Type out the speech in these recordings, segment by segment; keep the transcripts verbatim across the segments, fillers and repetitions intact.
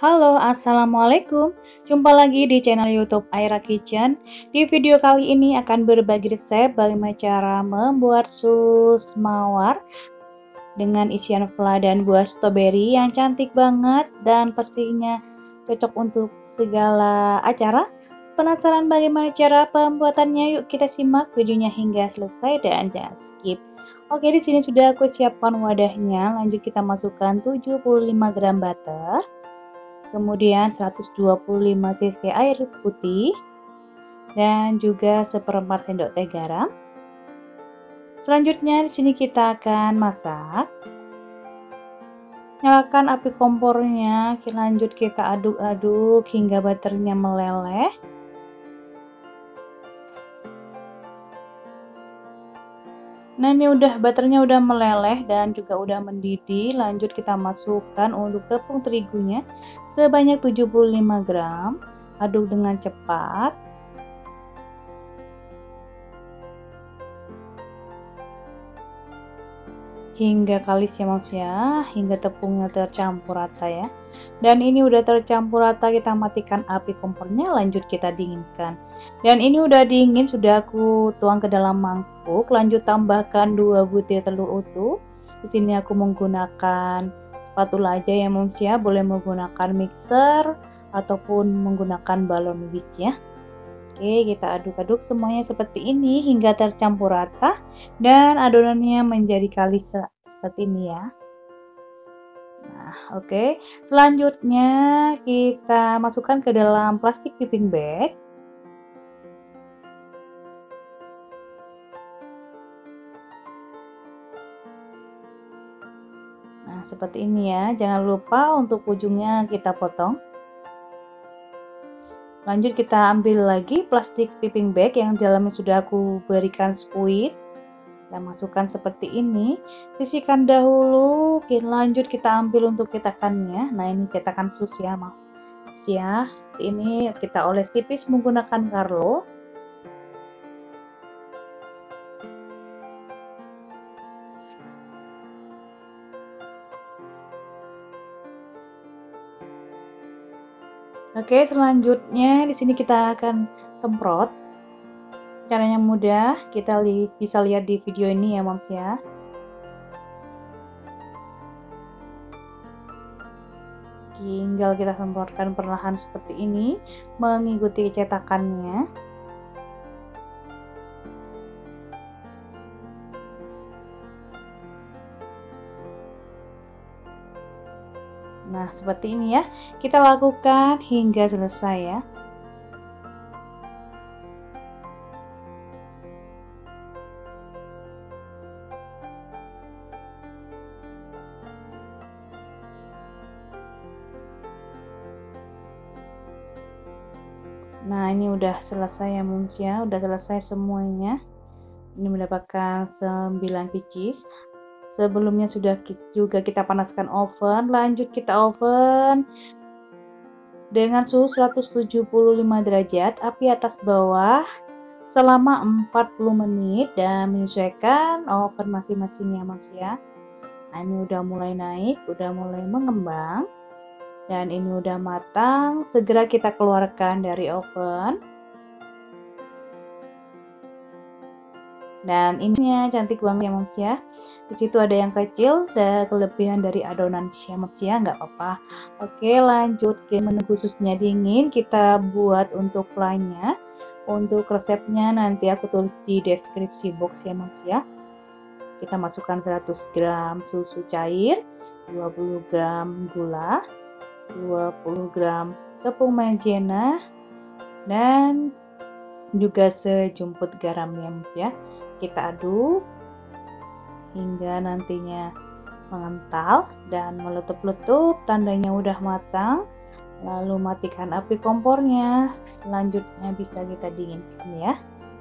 Halo, assalamualaikum. Jumpa lagi di channel YouTube Aira Kitchen. Di video kali ini akan berbagi resep bagaimana cara membuat sus mawar dengan isian fla dan buah stroberi yang cantik banget dan pastinya cocok untuk segala acara. Penasaran bagaimana cara pembuatannya? Yuk kita simak videonya hingga selesai dan jangan skip. Oke, di sini sudah aku siapkan wadahnya. Lanjut kita masukkan tujuh puluh lima gram butter. Kemudian seratus dua puluh lima cc air putih dan juga seperempat sendok teh garam. Selanjutnya di sini kita akan masak. Nyalakan api kompornya, lanjut kita aduk-aduk hingga butternya meleleh. Nah, ini udah butternya udah meleleh dan juga udah mendidih. Lanjut kita masukkan untuk tepung terigunya sebanyak tujuh puluh lima gram. Aduk dengan cepat. Hingga kalis ya Moms ya, hingga tepungnya tercampur rata ya. Dan ini udah tercampur rata, kita matikan api kompornya, lanjut kita dinginkan. Dan ini udah dingin, sudah aku tuang ke dalam mangkuk. Lanjut tambahkan dua butir telur utuh. Di sini aku menggunakan spatula aja ya Moms ya, boleh menggunakan mixer ataupun menggunakan balon whisk ya. Oke, kita aduk-aduk semuanya seperti ini hingga tercampur rata dan adonannya menjadi kalis seperti ini ya. Nah, oke. Selanjutnya kita masukkan ke dalam plastik piping bag. Nah, seperti ini ya. Jangan lupa untuk ujungnya kita potong. Lanjut kita ambil lagi plastik piping bag yang dalamnya sudah aku berikan spuit. Kita masukkan seperti ini. Sisihkan dahulu. Lanjut kita ambil untuk cetakannya. Nah, ini cetakan sus ya, maaf ya. Seperti ini kita oles tipis menggunakan Karlo. Oke, selanjutnya di sini kita akan semprot. Caranya mudah, kita li bisa lihat di video ini ya Moms ya. Tinggal kita semprotkan perlahan seperti ini, mengikuti cetakannya. Nah, seperti ini ya. Kita lakukan hingga selesai ya. Nah, ini udah selesai ya Moms ya, udah selesai semuanya. Ini mendapatkan sembilan pieces. Sebelumnya sudah juga kita panaskan oven, lanjut kita oven dengan suhu seratus tujuh puluh lima derajat, api atas bawah selama empat puluh menit dan menyesuaikan oven masing-masing ya Moms ya. Nah, ini udah mulai naik, udah mulai mengembang. Dan ini udah matang, segera kita keluarkan dari oven. Dan ininya cantik banget ya Moms ya. Di situ ada yang kecil, ada kelebihan dari adonan ya Moms ya, nggak apa-apa. Oke, lanjut ke menu khususnya dingin. Kita buat untuk fly-nya. Untuk resepnya nanti aku tulis di deskripsi box ya Moms ya. Kita masukkan seratus gram susu cair, dua puluh gram gula, dua puluh gram tepung maizena, dan juga sejumput garam ya Moms ya. Kita aduk hingga nantinya mengental dan meletup-letup, tandanya udah matang. Lalu matikan api kompornya. Selanjutnya bisa kita dinginkan ya.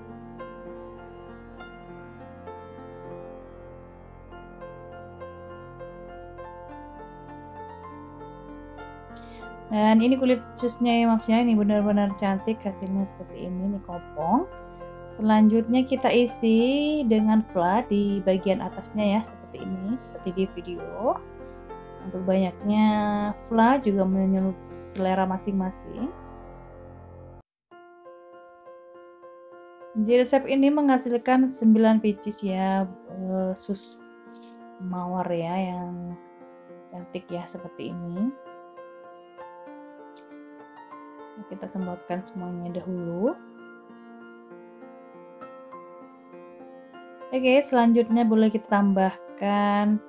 Dan ini kulit susnya ya Moms ya, ini benar-benar cantik, hasilnya seperti ini nih, kopong. Selanjutnya kita isi dengan fla di bagian atasnya ya, seperti ini, seperti di video. Untuk banyaknya fla juga menurut selera masing-masing. Jadi resep ini menghasilkan sembilan pieces ya, uh, sus mawar ya yang cantik ya seperti ini. Kita semprotkan semuanya dahulu. Oke, selanjutnya boleh kita tambahkan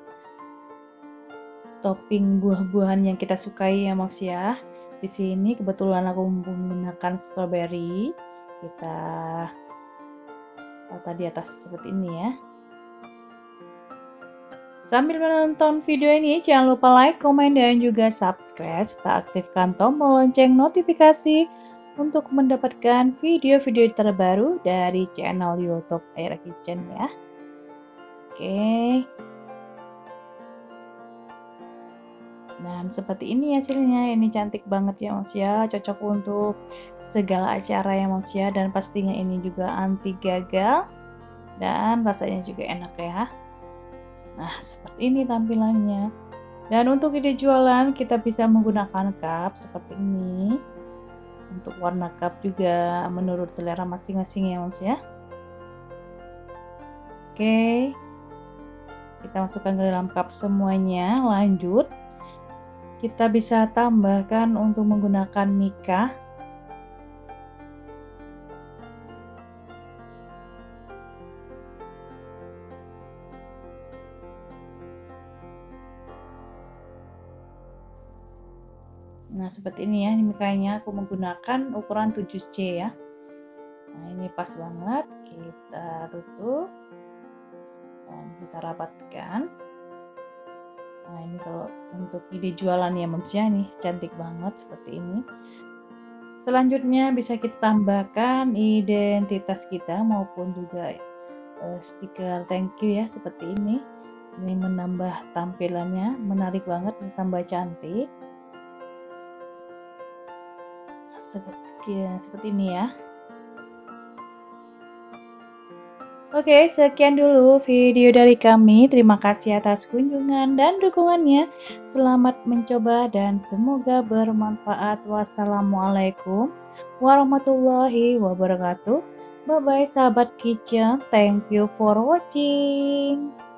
topping buah-buahan yang kita sukai ya Moms ya. Di sini kebetulan aku menggunakan strawberry. Kita tata di atas seperti ini ya. Sambil menonton video ini jangan lupa like, komen, dan juga subscribe serta aktifkan tombol lonceng notifikasi untuk mendapatkan video-video terbaru dari channel YouTube Aira Kitchen ya. Oke. Dan seperti ini hasilnya, ini cantik banget ya Moms ya, cocok untuk segala acara ya Moms ya, dan pastinya ini juga anti gagal dan rasanya juga enak ya. Nah seperti ini tampilannya. Dan untuk ide jualan kita bisa menggunakan cup seperti ini. Untuk warna cup juga menurut selera masing-masing ya Moms ya. Oke, kita masukkan ke dalam cup semuanya. Lanjut kita bisa tambahkan untuk menggunakan mica. Nah seperti ini ya, ini micanya aku menggunakan ukuran tujuh C ya. Nah ini pas banget, kita tutup dan kita rapatkan. Nah ini kalau untuk ide jualan ya Moms ya, nih cantik banget seperti ini. Selanjutnya bisa kita tambahkan identitas kita maupun juga uh, stiker thank you ya seperti ini. Ini menambah tampilannya menarik banget, tambah cantik. Sekian seperti ini ya. Oke, sekian dulu video dari kami. Terima kasih atas kunjungan dan dukungannya. Selamat mencoba dan semoga bermanfaat. Wassalamualaikum warahmatullahi wabarakatuh. Bye bye sahabat kitchen. Thank you for watching.